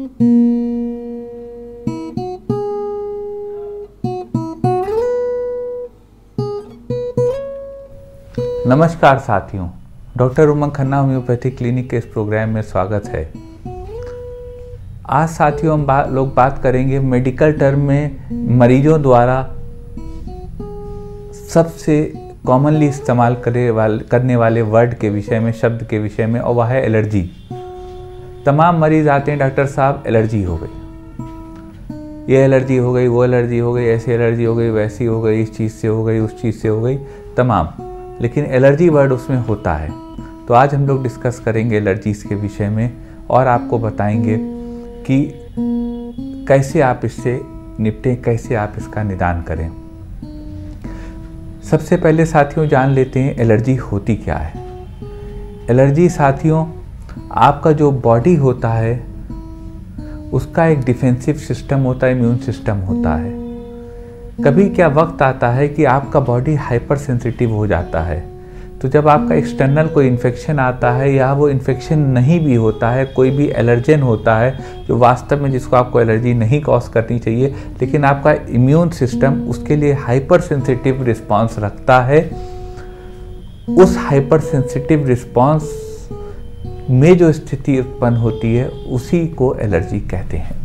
नमस्कार साथियों, doctor Umang Khanna homeopathy clinic के इस प्रोग्राम में स्वागत है। आज साथियों हम लोग बात करेंगे मेडिकल टर्म में मरीजों द्वारा सबसे कॉमनली इस्तेमाल करने वाले वर्ड के विषय में, शब्द के विषय में, और वह है एलर्जी। तमाम मरीज आते हैं, डॉक्टर साहब एलर्जी हो गई, ये एलर्जी हो गई, वो एलर्जी हो गई, ऐसी एलर्जी हो गई, वैसी हो गई, इस चीज़ से हो गई, उस चीज़ से हो गई, तमाम। लेकिन एलर्जी वर्ड उसमें होता है। तो आज हम लोग डिस्कस करेंगे एलर्जीज़ के विषय में और आपको बताएंगे कि कैसे आप इससे निपटें, कैसे आप इसका निदान करें। सबसे पहले साथियों जान लेते हैं एलर्जी होती क्या है। एलर्जी साथियों आपका जो बॉडी होता है उसका एक डिफेंसिव सिस्टम होता है, इम्यून सिस्टम होता है। कभी क्या वक्त आता है कि आपका बॉडी हाइपर सेंसिटिव हो जाता है। तो जब आपका एक्सटर्नल कोई इन्फेक्शन आता है या वो इन्फेक्शन नहीं भी होता है, कोई भी एलर्जेन होता है जो वास्तव में जिसको आपको एलर्जी नहीं कॉज करनी चाहिए, लेकिन आपका इम्यून सिस्टम उसके लिए हाइपर सेंसिटिव रिस्पॉन्स रखता है, उस हाइपर सेंसिटिव रिस्पॉन्स में जो स्थिति उत्पन्न होती है उसी को एलर्जी कहते हैं।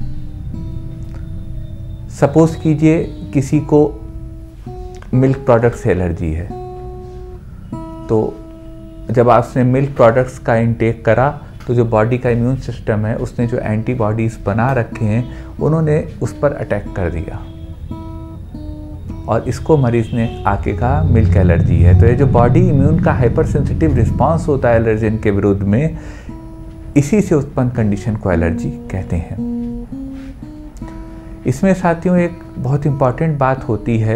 सपोज कीजिए किसी को मिल्क प्रोडक्ट से एलर्जी है, तो जब आपने मिल्क प्रोडक्ट्स का इंटेक करा तो जो बॉडी का इम्यून सिस्टम है उसने जो एंटीबॉडीज बना रखे हैं उन्होंने उस पर अटैक कर दिया और इसको मरीज ने आके कहा मिल्क एलर्जी है। तो ये जो बॉडी इम्यून का हाइपर सेंसिटिव रिस्पॉन्स होता है एलर्जन के विरुद्ध में, इसी से उत्पन्न कंडीशन को एलर्जी कहते हैं। इसमें साथियों एक बहुत इंपॉर्टेंट बात होती है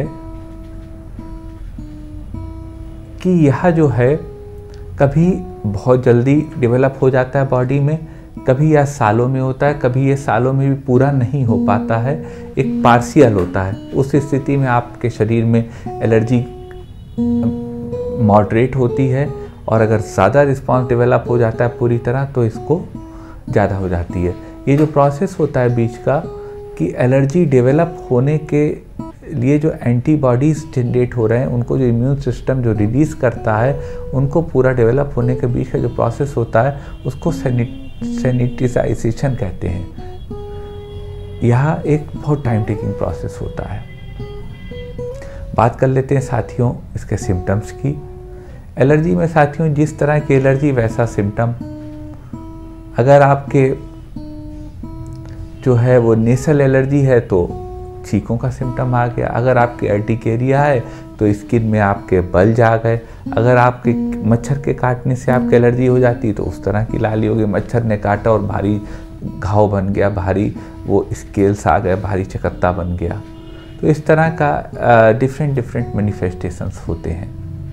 कि यह जो है कभी बहुत जल्दी डेवलप हो जाता है बॉडी में, कभी यह सालों में होता है, कभी ये सालों में भी पूरा नहीं हो पाता है, एक पार्शियल होता है। उस स्थिति में आपके शरीर में एलर्जी मॉडरेट होती है और अगर ज़्यादा रिस्पॉन्स डेवलप हो जाता है पूरी तरह तो इसको ज़्यादा हो जाती है। ये जो प्रोसेस होता है बीच का कि एलर्जी डेवलप होने के लिए जो एंटीबॉडीज़ जनरेट हो रहे हैं उनको जो इम्यून सिस्टम जो रिलीज़ करता है उनको पूरा डेवलप होने के बीच का जो प्रोसेस होता है उसको सैनिटाइजेशन कहते हैं। यह एक बहुत टाइम टेकिंग प्रोसेस होता है। बात कर लेते हैं साथियों इसके सिम्टम्स की। एलर्जी में साथियों जिस तरह की एलर्जी वैसा सिम्टम। अगर आपके जो है वो नेसल एलर्जी है तो छींकों का सिम्टम आ गया। अगर आपके अर्टिकेरिया है तो स्किन में आपके बल्ज आ गए। अगर आपके मच्छर के काटने से आपकी एलर्जी हो जाती है तो उस तरह की लाली हो गई, मच्छर ने काटा और भारी घाव बन गया, भारी वो स्केल्स आ गए, भारी चकत्ता बन गया। तो इस तरह का डिफरेंट मैनिफेस्टेशंस होते हैं।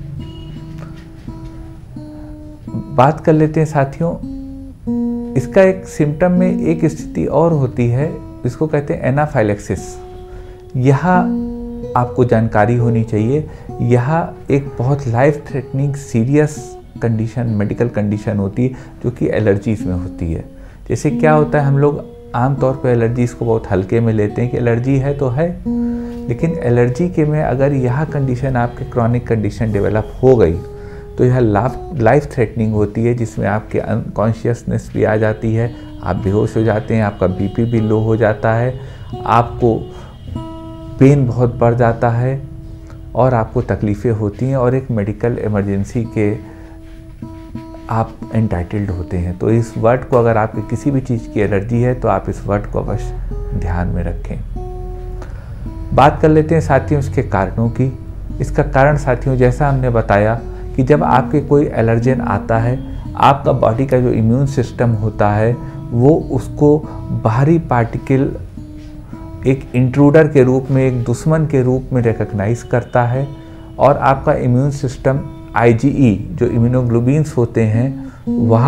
बात कर लेते हैं साथियों इसका एक सिम्टम में एक स्थिति और होती है जिसको कहते हैं एनाफाइलेक्सिस। यह आपको जानकारी होनी चाहिए। यह एक बहुत life threatening serious condition, medical condition होती है जो कि एलर्जीज में होती है। जैसे क्या होता है, हम लोग आमतौर पर एलर्जीज को बहुत हल्के में लेते हैं कि एलर्जी है तो है, लेकिन एलर्जी के में अगर यह कंडीशन आपके क्रॉनिक कंडीशन डेवलप हो गई तो यह लाइफ थ्रेटनिंग होती है, जिसमें आपके अनकॉन्शियसनेस भी आ जाती है, आप बेहोश हो जाते हैं, आपका बीपी भी लो हो जाता है, आपको पेन बहुत बढ़ जाता है और आपको तकलीफ़ें होती हैं और एक मेडिकल इमरजेंसी के आप एंटाइटल्ड होते हैं। तो इस वर्ड को, अगर आपकी किसी भी चीज़ की एलर्जी है तो आप इस वर्ड को अवश्य ध्यान में रखें। बात कर लेते हैं साथियों इसके कारणों की। इसका कारण साथियों जैसा हमने बताया कि जब आपके कोई एलर्जेन आता है, आपका बॉडी का जो इम्यून सिस्टम होता है वो उसको बाहरी पार्टिकल एक इंट्रूडर के रूप में, एक दुश्मन के रूप में रिकॉग्नाइज करता है और आपका इम्यून सिस्टम IgE जो इम्यूनोग्लोबिन्स होते हैं वह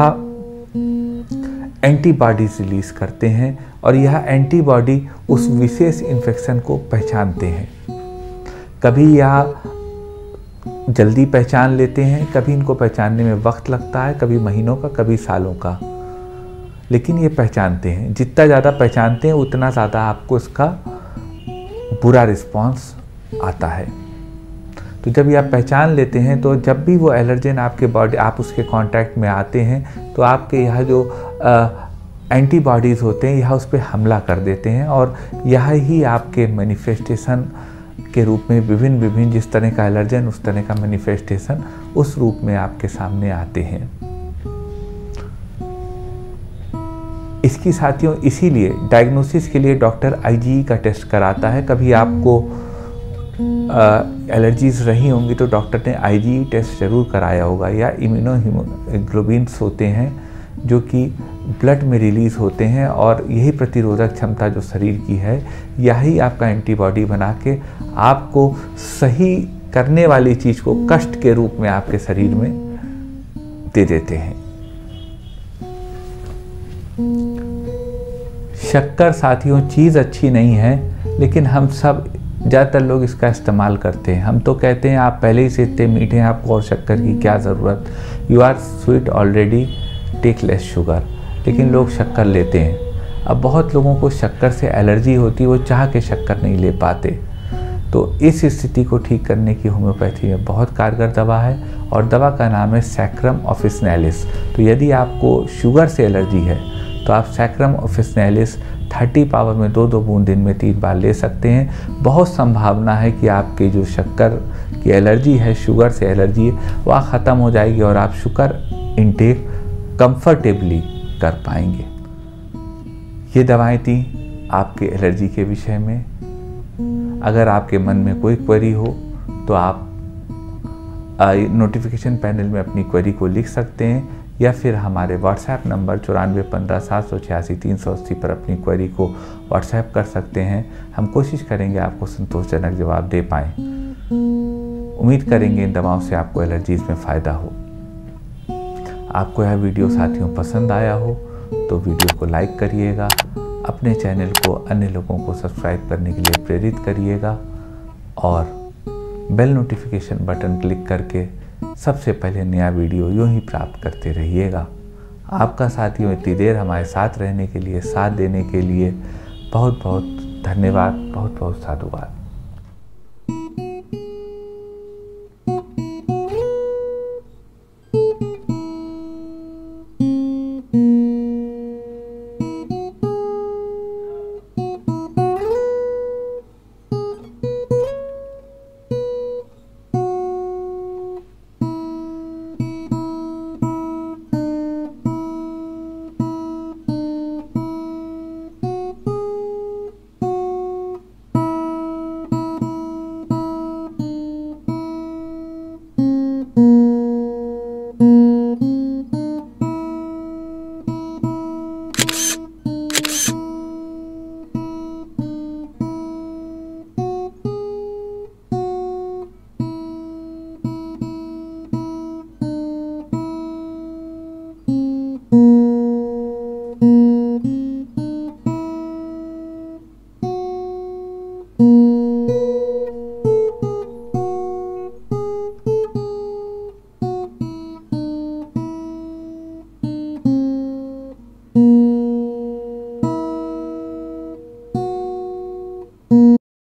एंटीबॉडीज रिलीज करते हैं और यह एंटीबॉडी उस विशेष इन्फेक्शन को पहचानते हैं। कभी यह जल्दी पहचान लेते हैं, कभी इनको पहचानने में वक्त लगता है, कभी महीनों का, कभी सालों का। लेकिन ये पहचानते हैं। जितना ज़्यादा पहचानते हैं उतना ज़्यादा आपको इसका बुरा रिस्पॉन्स आता है। तो जब ये आप पहचान लेते हैं तो जब भी वो एलर्जेन आपके बॉडी, आप उसके कांटेक्ट में आते हैं तो आपके यहाँ जो एंटीबॉडीज़ होते हैं यह उस पर हमला कर देते हैं और यह ही आपके मैनिफेस्टेशन के रूप में विभिन्न जिस तरह का एलर्जन उस तरह का मैनिफेस्टेशन उस रूप में आपके सामने आते हैं। इसकी साथियों इसीलिए डायग्नोसिस के लिए डॉक्टर IgE का टेस्ट कराता है। कभी आपको एलर्जीज रही होंगी तो डॉक्टर ने IgE टेस्ट ज़रूर कराया होगा, या इम्यूनोहीमोग्लोबिन्स होते हैं जो कि ब्लड में रिलीज़ होते हैं और यही प्रतिरोधक क्षमता जो शरीर की है यही आपका एंटीबॉडी बना के आपको सही करने वाली चीज़ को कष्ट के रूप में आपके शरीर में दे देते हैं। शक्कर साथियों चीज़ अच्छी नहीं है, लेकिन हम सब ज़्यादातर लोग इसका इस्तेमाल करते हैं। हम तो कहते हैं आप पहले ही से इतने मीठे हैं, आपको और शक्कर की क्या ज़रूरत, you are sweet already, take less sugar. लेकिन लोग शक्कर लेते हैं। अब बहुत लोगों को शक्कर से एलर्जी होती है, वो चाह के शक्कर नहीं ले पाते। तो इस स्थिति को ठीक करने की होम्योपैथी में बहुत कारगर दवा है और दवा का नाम है सैक्रम ऑफिसिनालिस। तो यदि आपको शुगर से एलर्जी है तो आप सैक्रम ऑफिसिनालिस 30 पावर में 2-2 बूंद दिन में 3 बार ले सकते हैं। बहुत संभावना है कि आपकी जो शक्कर की एलर्जी है, शुगर से एलर्जी है, वह ख़त्म हो जाएगी और आप शुगर इनटेक कंफर्टेबली कर पाएंगे। ये दवाएं थी आपके एलर्जी के विषय में। अगर आपके मन में कोई क्वेरी हो तो आप नोटिफिकेशन पैनल में अपनी क्वेरी को लिख सकते हैं या फिर हमारे व्हाट्सएप नंबर 9415786380 पर अपनी क्वेरी को व्हाट्सएप कर सकते हैं। हम कोशिश करेंगे आपको संतोषजनक जवाब दे पाएँ। उम्मीद करेंगे इन दवाओं से आपको एलर्जीज में फ़ायदा हो। आपको यह वीडियो साथियों पसंद आया हो तो वीडियो को लाइक करिएगा, अपने चैनल को अन्य लोगों को सब्सक्राइब करने के लिए प्रेरित करिएगा और बेल नोटिफिकेशन बटन क्लिक करके सबसे पहले नया वीडियो यूं ही प्राप्त करते रहिएगा। आपका साथियों इतनी देर हमारे साथ रहने के लिए, साथ देने के लिए बहुत बहुत धन्यवाद, बहुत बहुत साधुवाद।